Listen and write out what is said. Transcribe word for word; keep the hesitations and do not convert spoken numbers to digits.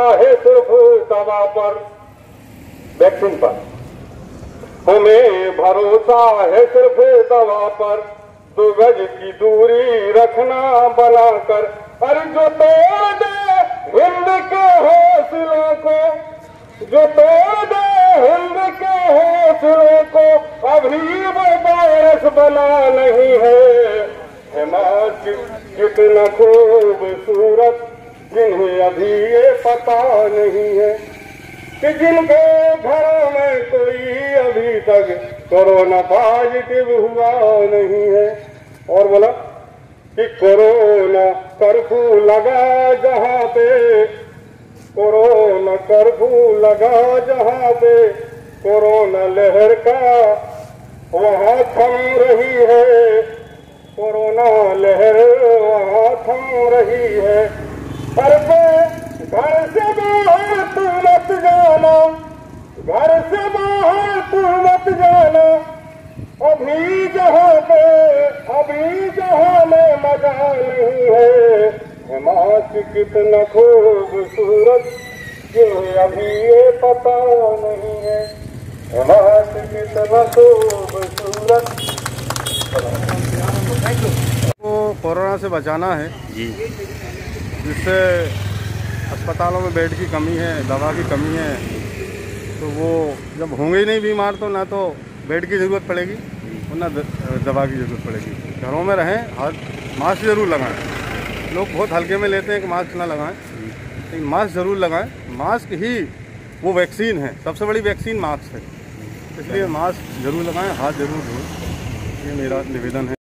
है सिर्फ दवा पर, वैक्सीन पर। हमें भरोसा है सिर्फ दवा पर, दो गज की दूरी रखना बनाकर। अरे जो तोड़ दे हिंद के हौसलों को, जो तोड़ दे हिंद के हौसलों को, अभी वो वायरस बना नहीं है। है मास्क कितना खूबसूरत, जिन्हें अभी ये पता नहीं है कि जिनके घरों में कोई अभी तक कोरोना पॉजिटिव हुआ नहीं है। और बोला कि कोरोना कर्फ्यू लगा जहां पे, कोरोना कर्फ्यू लगा जहां पे, कोरोना लहर का वहां थम रही है, कोरोना लहर वहां थम रही है। पर घर से बाहर तू मत जाना, घर से बाहर तू मत जाना, अभी जहाँ पे अभी जहाँ में मजा नहीं है। मास्क कितना खूबसूरत, ये अभी ये पता नहीं है। मास्क कितना खूबसूरत। को कोरोना से बचाना है जी, जिससे अस्पतालों में बेड की कमी है, दवा की कमी है, तो वो जब होंगे ही नहीं बीमार तो ना तो बेड की ज़रूरत पड़ेगी और ना दवा की ज़रूरत पड़ेगी। घरों में रहें, हाथ मास्क ज़रूर लगाएं। लोग बहुत हल्के में लेते हैं कि मास्क ना लगाएं, लेकिन मास्क ज़रूर लगाएं। मास्क ही वो वैक्सीन है, सबसे बड़ी वैक्सीन मास्क है, इसलिए मास्क ज़रूर लगाएं, हाथ ज़रूर धोएं। ये मेरा निवेदन है।